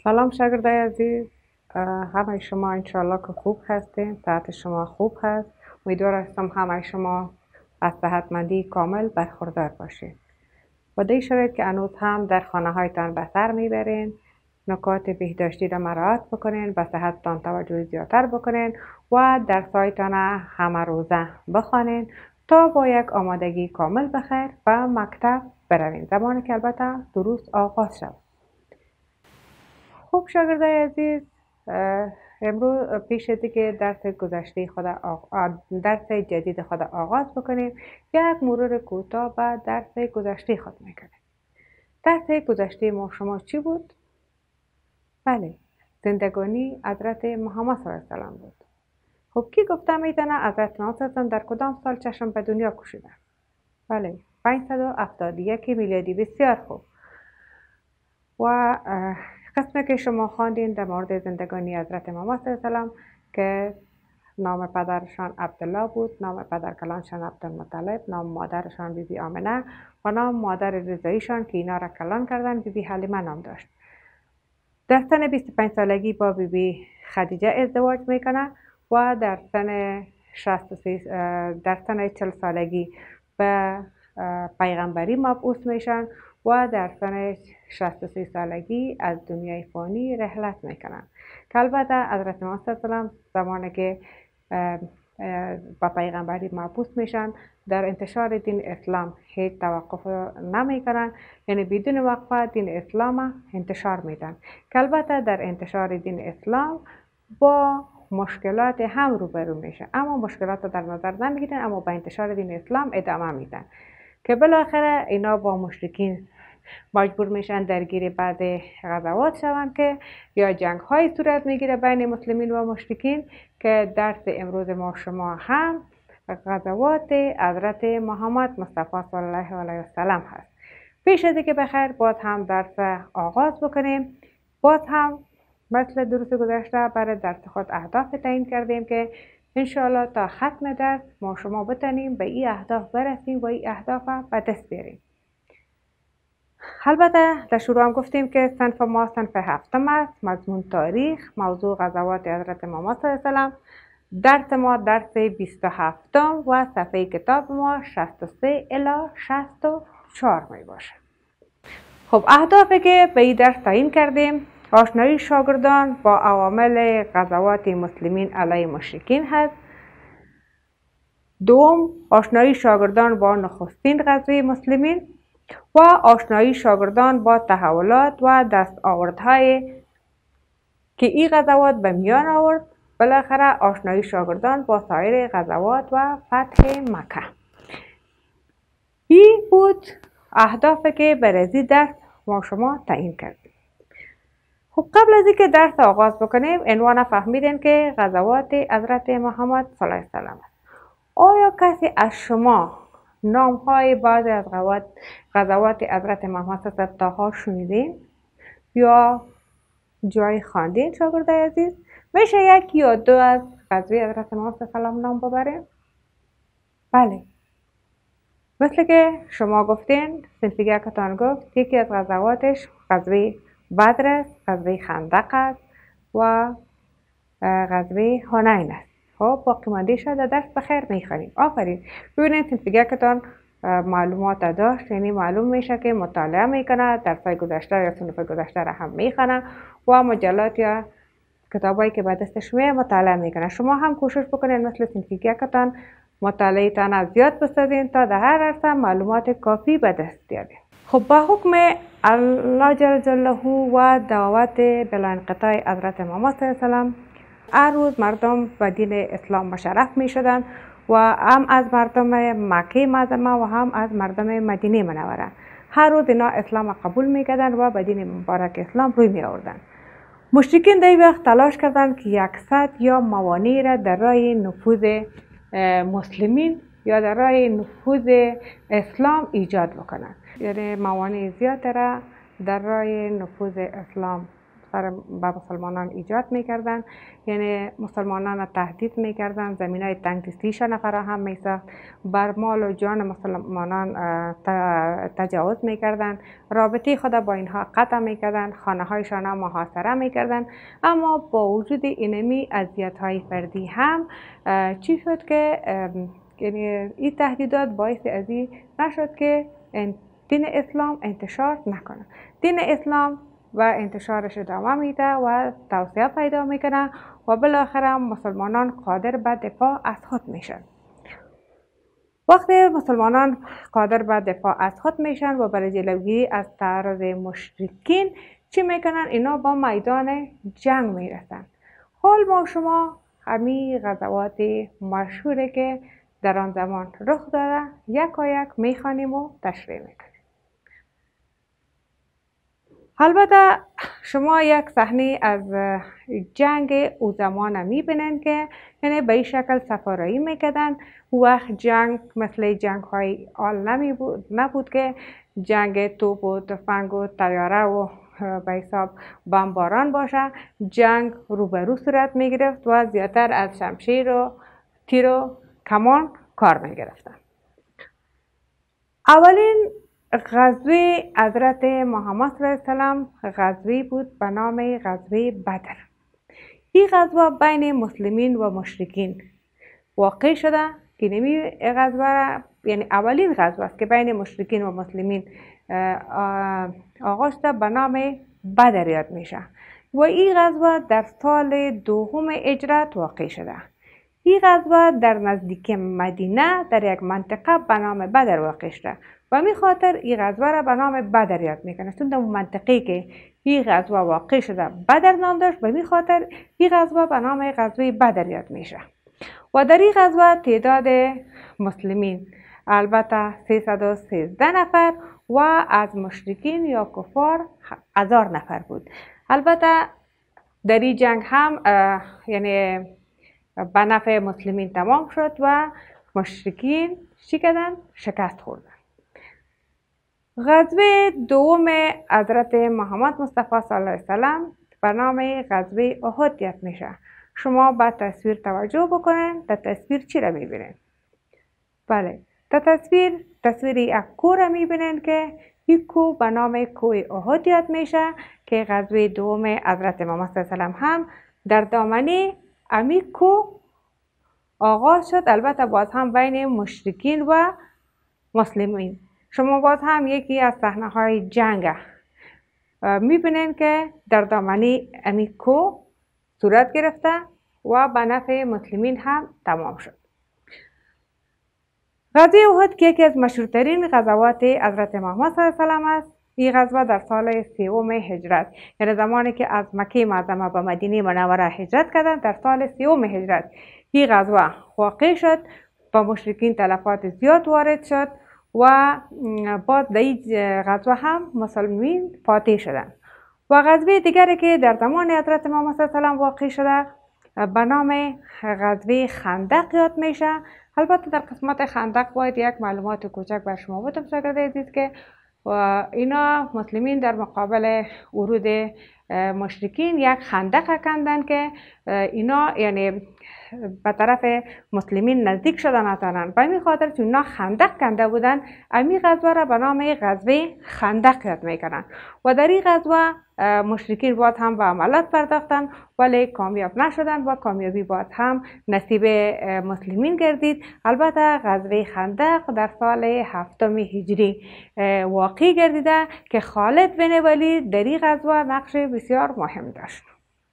سلام شاگردای عزیز. همه شما انشالله که خوب هستین، صحت شما خوب هست. امیدوار هستم همه شما از صحتمندی کامل برخوردار باشین. با دی شرایط که هنوز هم در خانه هایتان به سر میبرین، نکات بهداشتی را مراعات بکنین، به صحتتان توجه زیادتر بکنین و درسایتان همه روزه بخوانین تا با یک آمادگی کامل بخیر به مکتب بروین، زمانی که البته دروس آغاز شد. خب شاگردای عزیز، امروز پیش از که درس جدید خود آغاز بکنیم، یک مرور کوتاه به درس گذشته خود میکنیم. درس گذشته ما شما چی بود؟ بله، زندگانی حضرت محمد صلی الله علیه و بود. خب کی گفته میتونه حضرت محمد صلی الله علیه و در کدام سال چشم به دنیا کشیده؟ بله، 571 میلادی. بسیار خوب. و قسمی که شما خواندین در مورد زندگانی حضرت محمد صلی الله علیه و که نام پدرشان عبدالله بود، نام پدر کلانشان عبدالمطلب، نام مادرشان بیبی آمنه و نام مادر رضاییشان که اینا را کلان کردن بیبی حلیمه نام داشت. در سن 25 سالگی با بیبی خدیجه ازدواج میکنه و در سن 40 سالگی به پیغمبری مبعوث میشن و در سن 63 سالگی از دنیای فانی رحلت میکنن. که البته حضرت محمد صلی الله علیه و زمانی که با پیغمبری مبعوث میشن در انتشار دین اسلام هیچ توقف نمیکنن، یعنی بدون وقفه دین اسلام انتشار میدن. که البته در انتشار دین اسلام با مشکلات هم روبرو میشه، اما مشکلات در نظر نمیگیرن، اما با انتشار دین اسلام ادامه میدن. که بالاخره اینا با مشرکین مجبور میشن درگیر بعض غزوات شوند که یا جنگ های صورت میگیره بین مسلمین و مشرکین، که درس امروز ما شما هم غزوات حضرت محمد مصطفی صلی الله علیه و سلم هست. پیش از اینکه بخیر باز هم درس آغاز بکنیم، باز هم مثل دروس گذشته برای درس خود اهداف تعیین کردیم که انشاءالله تا ختم درس ما شما بتونیم به این اهداف برسیم و این اهداف به دست بیاریم. البته در شروع هم گفتیم که صنف ما صنف هفتم است، مضمون تاریخ، موضوع غزوات حضرت محمد صلی الله علیه و درس ما درس 27 و صفحه کتاب ما 63 الی 64 می باشه. خب اهدافی که به این درس تعیین کردیم: آشنایی شاگردان با عوامل غزوات مسلمین علیه مشرکین هست. دوم، آشنایی شاگردان با نخستین غزوه مسلمین و آشنایی شاگردان با تحولات و دستاوردهای که این غزوات به میان آورد. بالاخره آشنایی شاگردان با سایر غزوات و فتح مکه. این بود اهدافی که برای درس ما شما تعیین کردیم. خب قبل از اینکه درس آغاز بکنیم، عنوان فهمیدین که غزوات حضرت محمد صلی الله علیه و سلم. آیا کسی از شما نام های بعضی از غزوات حضرت محمد صلی الله علیه و سلم شنیدین یا جای خواندین شاگردای عزیز؟ میشه یک یا دو از غزوه حضرت محمد صلی الله علیه و سلم نام ببریم؟ بله، مثل که شما گفتین، صنفیگه کتان گفت یکی از غزواتش غزوه بدر است، غزوه خندق است و غزوه حنین است. خب باقی مانده شده درس بخیر میخوانیم. آفرین. ببینید صنفیگه کتان معلومات داشت، یعنی معلوم میشه که مطالعه میکنه، درسای گذشته یا صنف گذشته را هم میخونه و مجلات یا کتابایی که به دستش میاد مطالعه میکنه. شما هم کوشش بکنید مثل صنفیگه کتان مطالعه تان زیاد بسازین تا در هر عرصه معلومات کافی به دست بیارید. خب با حکم الله جل جلاله و دعوت بلا انقطاع حضرت محمد صلی الله علیه و سلم، هر روز مردم به دین اسلام مشرف می شدن و هم از مردم مکه معظمه و هم از مردم مدینه منوره. هر روز اینا اسلام قبول می کردن و به دین مبارک اسلام روی می آوردن. مشرکین در این وقت تلاش کردند که یک سد یا موانعی را در راه نفوذ مسلمین یا در راه نفوذ اسلام ایجاد بکنند. یعنی موانع زیاد را در راه نفوذ اسلام خطر به مسلمانان ایجاد میکردن، یعنی مسلمانان را تهدید میکردن، زمین های تنگدستیشان فراهم میساخت، بر مال و جان مسلمانان تجاوز میکردن، رابطه خود با اینها قطع میکردن، خانه هایشان را محاصره میکردن. اما با وجود اینمی اذیت های فردی هم چی شد که یعنی این تهدیدات باعث از این نشد که دین اسلام انتشار نکنه. دین اسلام و انتشارش ادامه میده و توسعه پیدا میکنه و بالاخره مسلمانان قادر به دفاع از خود میشن. وقتی مسلمانان قادر به دفاع از خود میشن و برای جلوگیری از تعرض مشرکین چی میکنن؟ اینا با میدان جنگ میرسن. حال ما شما همین غزوات مشهوره که در آن زمان رخ داره یکایک میخوانیم و تشریح میکنیم. البته شما یک صحنه از جنگ او زمان میبینن که یعنی به این شکل سفارایی میکردن. وقت جنگ مثل جنگ های آل نبود که جنگ توپ و تفنگ و طیاره و به حساب بمباران باشه. جنگ روبرو صورت میگرفت و زیادتر از شمشیر و تیر و کمان کار میگرفتن. اولین غزوه حضرت محمد صلی الله علیه و غزوه بود به نام غزوه بدر. این غزوه بین مسلمین و مشرکین واقع شده که نمی غزوه یعنی اولین غزوه است که بین مشرکین و مسلمین آغاز شده، به نام بدر یاد میشه و این غزوه در سال دوم هجرت واقع شده. این غزوه در نزدیک مدینه در یک منطقه به نام بدر واقع شده و می خاطر این غزوه را به نام بدر یاد میکنه، چون در منطقه‌ای که این غزوه واقع شده بدر نام داشت و می خاطر این غزوه به نام غزوه بدر یاد میشه. و در این غزوه تعداد مسلمین البته 313 نفر و از مشرکین یا کفار 1000 نفر بود. البته در این جنگ هم یعنی به نفع مسلمین تمام شد و مشرکین شکست خوردن. غزوه دوم حضرت محمد مصطفی صلی الله علیه وسلم به نام غزوه احد یاد میشه. شما به تصویر توجه بکنین. در تصویر چی را میبینین؟ بله، در تصویر یک کوه را میبینین که این کوه به نام کوه احد یاد میشه که غزوه دوم حضرت محمد صلی الله علیه وسلم هم در دامنه امی کوه آغاز شد. البته باز هم بین مشرکین و مسلمین. شما باز هم یکی از صحنه های جنگ میبینین که در دامنه امی کوه صورت گرفته و به نفع مسلمین هم تمام شد. غزوه احد که یکی از مشهورترین غزوات حضرت محمد صلی الله علیه وسلم است. این غزوه در سال 3 هجرت، یعنی زمانی که از مکه معظمه به مدینه منوره هجرت کردند، در سال 3 هجرت این غزوه واقع شد. با مشرکین تلفات زیاد وارد شد و بعد در این غزوه هم مسلمین فاتح شدند. و غزوه دیگری که در زمان حضرت محمد صلی الله علیه وسلم واقع شده به نام غزوه خندق یاد میشه. البته در قسمت خندق باید یک معلومات کوچک بر شما بدم شاگرد عزیز که اینا مسلمین در مقابل ورود مشرکین یک خندق کندن که اینا یعنی به طرف مسلمین نزدیک شدن نتانن. به این خاطر چون اینا خندق کنده بودن امی غزوه را به نام غزوه خندق یاد میکنن و در این غزوه مشرکین باز هم به عملات پرداختن ولی کامیاب نشدن و کامیابی باز هم نصیب مسلمین گردید. البته غزوه خندق در سال 7 هجری واقع گردیده که خالد بن ولید در این غزوه نقش بسیار مهم داشت.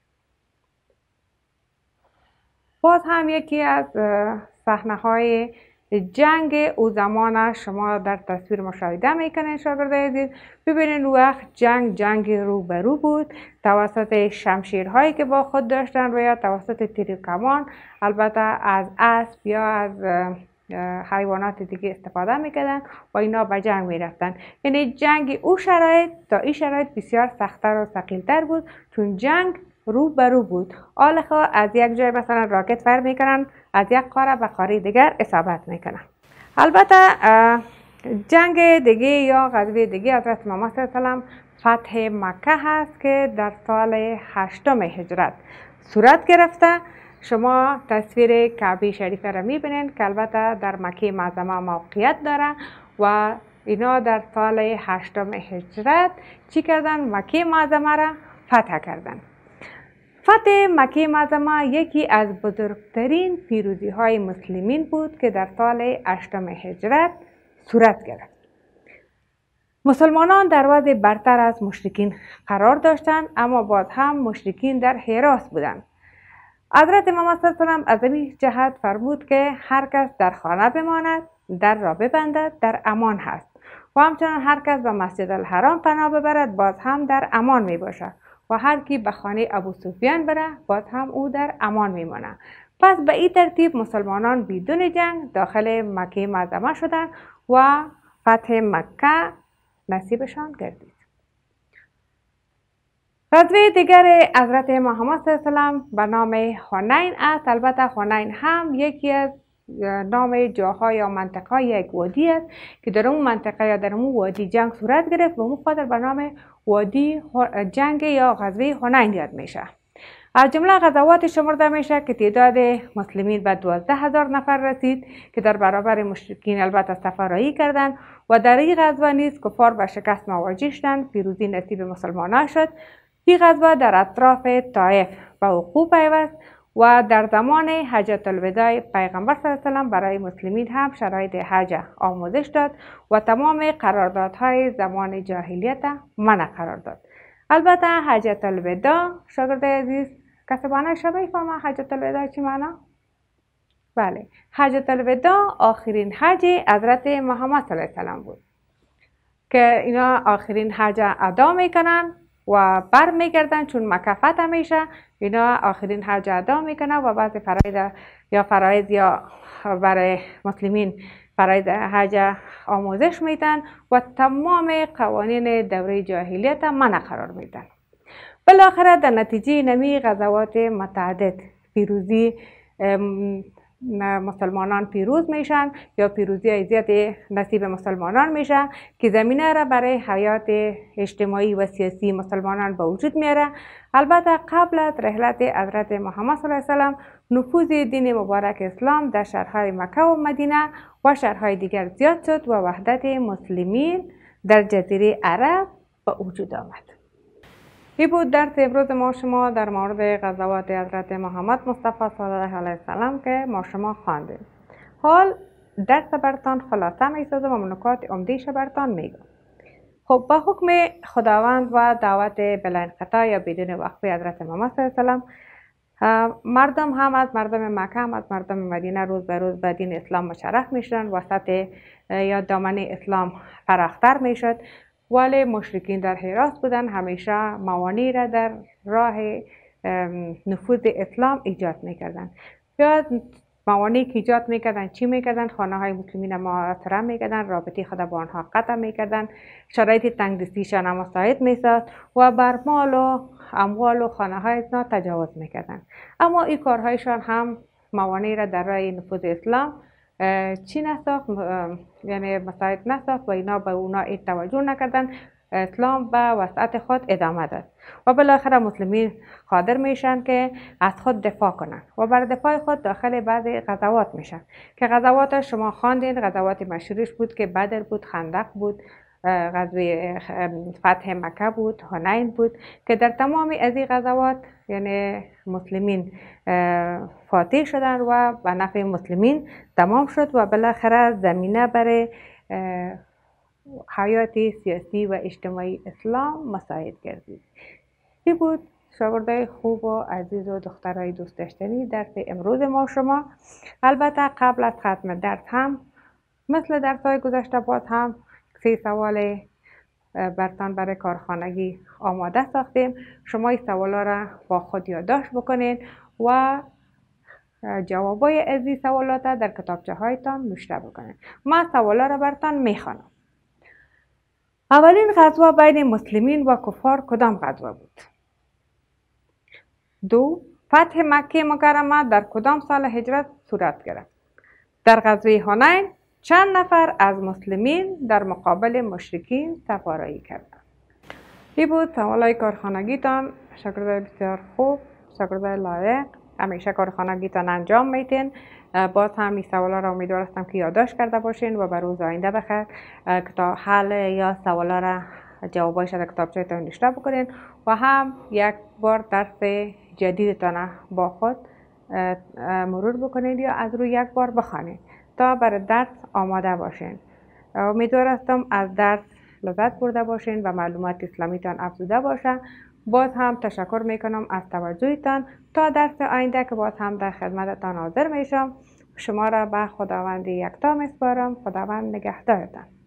باز هم یکی از صحنه های جنگ او زمان شما در تصویر مشاهده میکنین شاگرد عزیز. ببینین وقت جنگ روبرو بود توسط شمشیرهایی که با خود داشتن و یا توسط تیر و کمان. البته از اسب یا از حیوانات دیگه استفاده میکردن و اینا به جنگ میرفتن. یعنی جنگ او شرایط تا این شرایط بسیار سخت‌تر و ثقیل‌تر بود چون جنگ روبرو بود. آلخا از یک جای مثلا راکت فر میکنن، از یک قاره به قاره دیگر اصابت میکنن. البته جنگ دیگه یا غزوه دیگه حضرت محمد صلی الله علیه و سلم فتح مکه هست که در سال 8 هجرت صورت گرفته. شما تصویر کعبه شریفه را میبینید که البته در مکه معظمه موقعیت داره و اینا در سال 8 هجرت چی کردن؟ مکه معظمه را فتح کردن. فتح مکه معظمه یکی از بزرگترین پیروزی های مسلمین بود که در سال 8 هجرت صورت گرفت. مسلمانان در وضع برتر از مشرکین قرار داشتند، اما باز هم مشرکین در هراس بودند. حضرت محمد صلی الله علیه و آله از این جهت فرمود که هر کس در خانه بماند، در را ببندد، در امان هست و همچنان هر کس به مسجد الحرام پناه ببرد باز هم در امان می باشد و هر کی به خانه ابو سفیان بره باز هم او در امان می ماند. پس به این ترتیب مسلمانان بدون جنگ داخل مکه معظمه شدند و فتح مکه نصیبشان گردید. غزوه دیگر حضرت محمد صلی الله علیه و آله به نام حنین است. البته حنین هم یکی از نام جاها یا منطقه یک وادی است که در اون منطقه یا در اون وادی جنگ صورت گرفت و اون خاطر به نام وادی جنگ یا غزوه حنین یاد میشه. از جمله غزوات شمرده میشه که تعداد مسلمین به 12,000 نفر رسید که در برابر مشرکین البته سفرایی کردند و در این غزوه نیز کفار به شکست مواجه شدند. پیروزی نصیب مسلمانان شد. این غزوه در اطراف طائف به وقوع پیوست و در زمان حجة الوداع پیغمبر صلی الله علیه و آله برای مسلمین هم شرایط حج آموزش داد و تمام قراردادهای زمان جاهلیت منع قرار داد. البته حجة الوداع شاگرد عزیز کسی بانه شبه فهمه حجة الوداع چی معنا؟ بله، حجة الوداع آخرین حج حضرت محمد صلی الله علیه و آله بود که اینا آخرین حج ادا میکنن و بر میگردن چون مکه فتح میشه. اینا آخرین حج ادا میکنن و بعض فرایض یا برای مسلمین فرایض حج آموزش میدن و تمام قوانین دوره جاهلیت منع قرار میدن. بالاخره در نتیجه نمی غزوات متعدد پیروزی مسلمانان پیروز میشن یا پیروزی زیاد نصیب مسلمانان میشه که زمینه را برای حیات اجتماعی و سیاسی مسلمانان به وجود میاره. البته قبل از رحلت حضرت محمد صلی الله علیه و آله نفوذ دین مبارک اسلام در شهرهای مکه و مدینه و شهرهای دیگر زیاد شد و وحدت مسلمین در جزیره عرب به وجود آمد. این بود درس امروز ما شما در مورد غزوات حضرت محمد مصطفی صلی الله علیه و آله که ما شما خواندیم. حال درس برتان خلاصه می‌سازم و نکات عمده‌اش برتان میگم. خب با حکم خداوند و دعوت بلا انقطاع یا بدون وقفه حضرت محمد صلی الله علیه و آله مردم هم از مردم مکه هم از مردم مدینه روز به روز به دین اسلام مشرف میشدن و سطح یا دامن اسلام فراختر میشد. ولی مشرکین در حراس بودن، همیشه موانعی را در راه نفوذ اسلام ایجاد میکردن. یا موانعی که ایجاد میکردن چی میکردن؟ خانه های مسلمین محاصره میکردن، رابطه خود با آنها قطع میکردن، شرایط تنگدستیشان مساعد میساخت و بر مال و اموال و خانه های تجاوز میکردن. اما این کارهایشان هم موانعی را در راه نفوذ اسلام چی نساخت، یعنی مساعد نساخت و اینا به اونا توجه نکردن. اسلام به وسعت خود ادامه داد و بالاخره مسلمین قادر میشن که از خود دفاع کنن و بر دفاع خود داخل بعضی غزوات میشن که غزوات شما خواندین. غزوات مشهورش بود که بدر بود، خندق بود، غزوه فتح مکه بود، حنین بود که در تمام از این غزوات یعنی مسلمین فاتح شدن و به نفع مسلمین تمام شد و بالاخره زمینه برای حیات سیاسی و اجتماعی اسلام مساعد گردید. این بود شاگردای خوب و عزیز و دخترای دوست داشتنی درس امروز ما شما. البته قبل از ختم درس هم مثل درس های گذشته باز هم 3 سوال برتان برای کارخانگی آماده ساختیم. شما این سوالا را با خود یادداشت بکنین و جوابای از این سوالات در کتابچه هایتان نوشته بکنین. من سوالا را برتان میخوانم. اولین غزوه بین مسلمین و کفار کدام غزوه بود؟ 2. فتح مکه مکرمه در کدام سال هجرت صورت گرفت؟ در غزوه حنین چند نفر از مسلمین در مقابل مشرکین سفارایی کردند؟ این بود سوالای کارخانگیتان. شاگردای بسیار خوب، شاگردای لایق، همیشه کارخانگیتان انجام میتین. باز هم این سوالا را امیدوارم که یادداشت کرده باشین و به روز آینده بخیر کتاب حل یا سوالا را جوابایش در کتابچه‌تان نوشته بکنین و هم یک بار درس جدیدتان با خود مرور بکنید یا از روی یک بار بخوانید تا برای درس آماده باشین. امیدوارم از درس لذت برده باشین و معلومات اسلامیتان افزوده باشه. باز هم تشکر میکنم از توجهتان. تا درس آینده که باز هم در خدمتتان حاضر میشم، شما را به خداوند یکتا میسپارم. خداوند نگهدارتان.